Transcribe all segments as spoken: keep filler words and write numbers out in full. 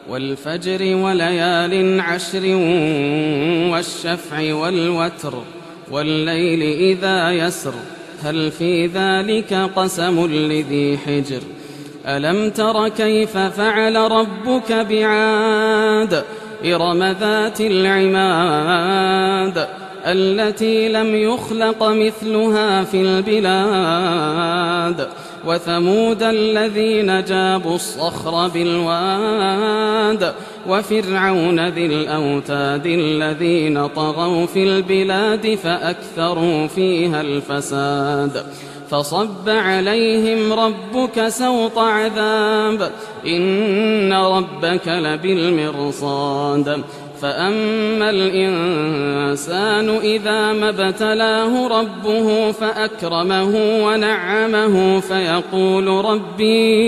والفجر وليال عشر والشفع والوتر والليل إذا يسر هل في ذلك قسم لذي حجر ألم تر كيف فعل ربك بعاد إرم ذات العماد التي لم يخلق مثلها في البلاد وثمود الذين جابوا الصخر بالواد وفرعون ذي الأوتاد الذين طغوا في البلاد فأكثروا فيها الفساد فصب عليهم ربك سوط عذاب إن ربك لبالمرصاد فأما الإنسان إذا ما ابتلاه ربه فأكرمه ونعمه فيقول ربي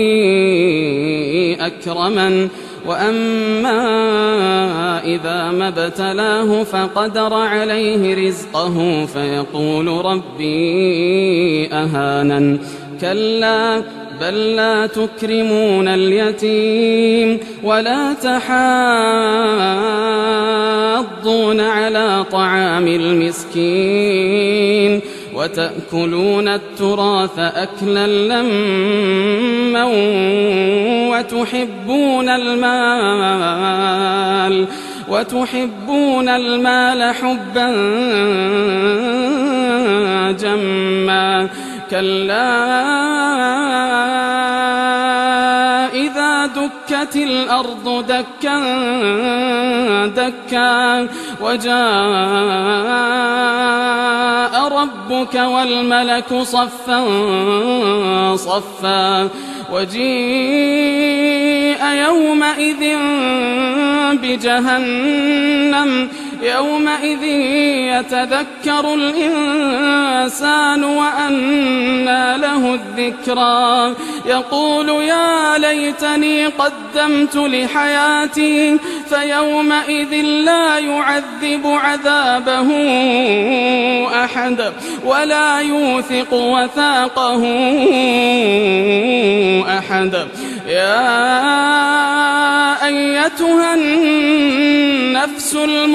أكرمن وأما إذا ما ابتلاه فقدر عليه رزقه فيقول ربي أهانن كلا بل لا تكرمون اليتيم ولا تحاضون على طعام المسكين وتأكلون التراث أكلا لما وتحبون المال وتحبون المال حبا جما كلا إذا دكت الأرض دكا دكا وجاء ربك والملك صفا صفا وجيء يومئذ بجهنم يومئذ يتذكر الإنسان وأنى له الذكرى يقول يا ليتني قدمت لحياتي فيومئذ لا يعذب عذابه أحد ولا يوثق وثاقه أحد يا أيتها النفس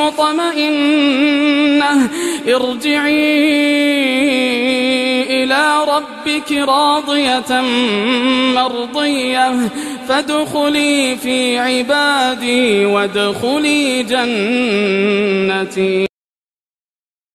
المطمئنة ارجعي إلى ربك راضية مرضية فادخلي في عبادي وادخلي جنتي.